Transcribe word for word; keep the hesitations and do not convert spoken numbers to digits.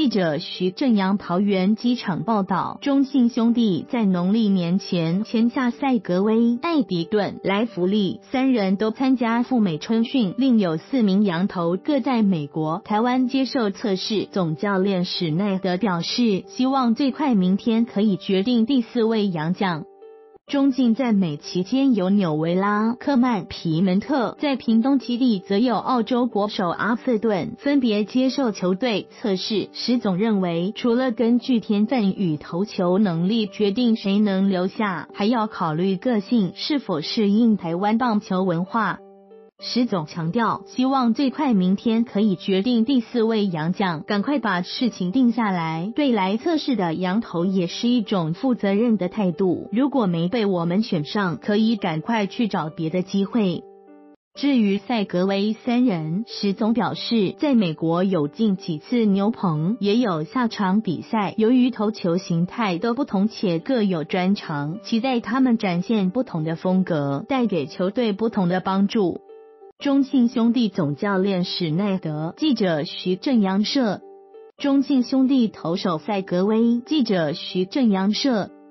记者徐正阳桃园机场报道，中信兄弟在农历年前签下赛格威、艾迪顿、莱弗利三人都参加赴美春训，另有四名洋投各在美国、台湾接受测试。总教练史奈德表示，希望最快明天可以决定第四位洋将。中信在美期间有纽维拉、科曼、皮门特，在屏东基地则有澳洲国手阿瑟顿，分别接受球队测试。史总认为，除了根据天分与投球能力决定谁能留下，还要考虑个性是否适应台湾棒球文化。史总强调，希望最快明天可以决定第四位洋将，赶快把事情定下来。对来测试的洋投也是一种负责任的态度，如果没被我们选上，可以赶快去找别的机会。至于赛格威三人，史总表示，在美国有进几次牛棚，也有下场比赛，由于投球形态都不同且各有专长，期待他们展现不同的风格，带给球队不同的帮助。中信兄弟总教练史奈德，记者徐正阳社。中信兄弟投手赛格威，记者徐正阳社。